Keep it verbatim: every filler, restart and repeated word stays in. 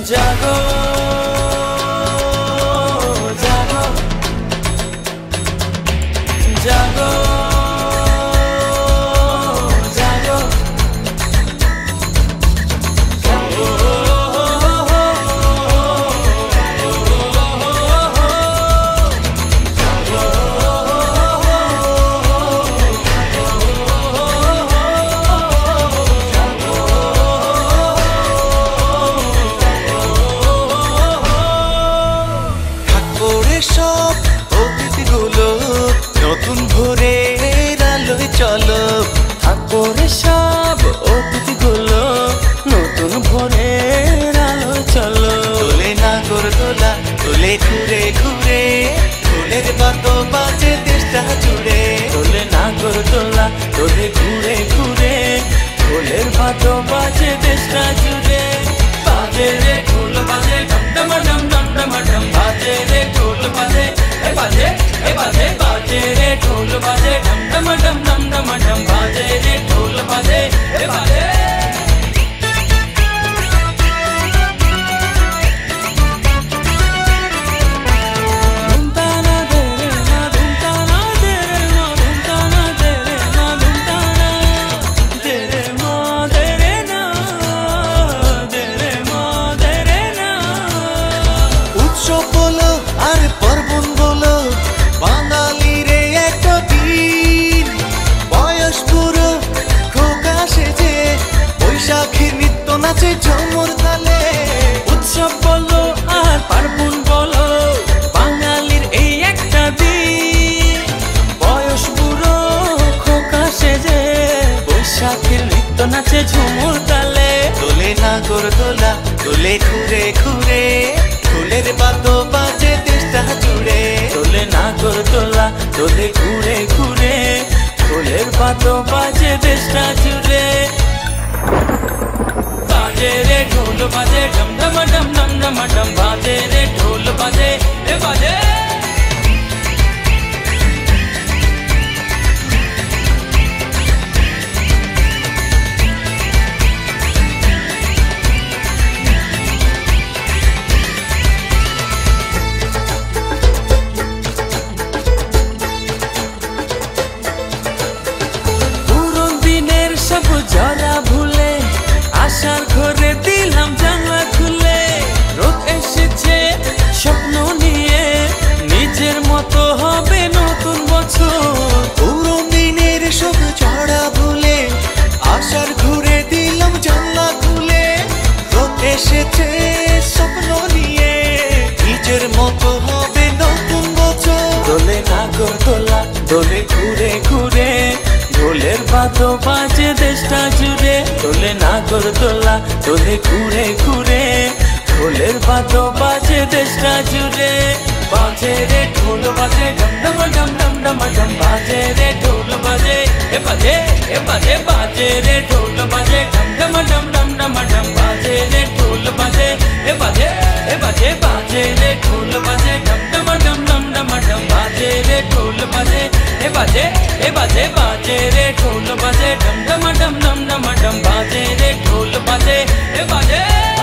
জাগো জাগো জাগো জাগো সব অতিথিগুলো নতুন ভোরের আলোয় চলো। থাকরে সব অতিথিগুলো নতুন ভোরের আলোয় চলো। তোলে নাগরদোলা তোলে ঘুরে ঘুরে ফুলের বাতো বাজে দেশটা জুড়ে। তোলে নাগরদোলা তোলে ঘুরে ঘুরে ঢোলের বাতো বাজে দেশটা জুড়ে। বাজে রে ঢোল বাজে ডম ডম ডম ডম ডম ডম বাজে রে ঢোল বাজে এ বাজে এ বাজে বাজে রে ঢোল বাজে ডম ডম ডম ডম ডম ডম বাজে রে ঢোল বাজে এ বাজে। নাচে ঝুমুর তালে উৎসব বলো আর পার্বণ বলো বাঙালির এই একটা দিন। বয়স বুড়ো খোকা সেজে বৈশাখীর নৃত্য নাচে ঝুমুর তালে। তোলে নাগরদোলা তোলে ঘুরে ঘুরে ফুলের বাতো বাজে দেশটা জুড়ে। তোলে নাগরদোলা তোলে ঘুরে ঘুরে ফুলের বাতো বাজে দেশটা জুড়ে। बाजे रे ढोल बाजे डम डम डम डम डम डम बाजे रे ढोल बाजे ए बाजे। পুরোন দিনের সব জরা ভুলে আশার ঘরে দিলাম জানলা খুলে। রোদ এসেছে স্বপ্ন নিয়ে নিজের মতো হবে নতুন বছর। পুরো দিনের সব ঝড়া ভুলে আশার ঘুরে দিলাম জানলা খুলে। রোদ এসেছে স্বপ্ন নিয়ে নিজের মতো হবে নতুন বছর। দোলে নাগরদোলা দোলে ঘুরে ঘুরে ঢোলের বাতো বাজে দেশটা জুড়ে। তোলে নাগরদোলা তোলে ঘুরে ঘুরে ঢোলের বাতো বাজে দেশটা জুড়ে। বাজে রে ঢোল বাজে ডম ডম ডম ডম ডম ডম বাজে রে ঢোল বাজে এ বাজে এ বাজে বাজে রে ঢোল বাজে ডম ডম ডম ডম ডম ডম বাজে রে ঢোল বাজে এ বাজে এ বাজে বাজে রে ঢোল বাজে ডম ডম ডম ডম ডম ডম বাজে রে ঢোল বাজে এ বাজে এ বাজে বাজে রে ঢোল বাজে ডম ডম ডম ডম ডম ডম বাজে রে ঢোল বাজে এ বাজে।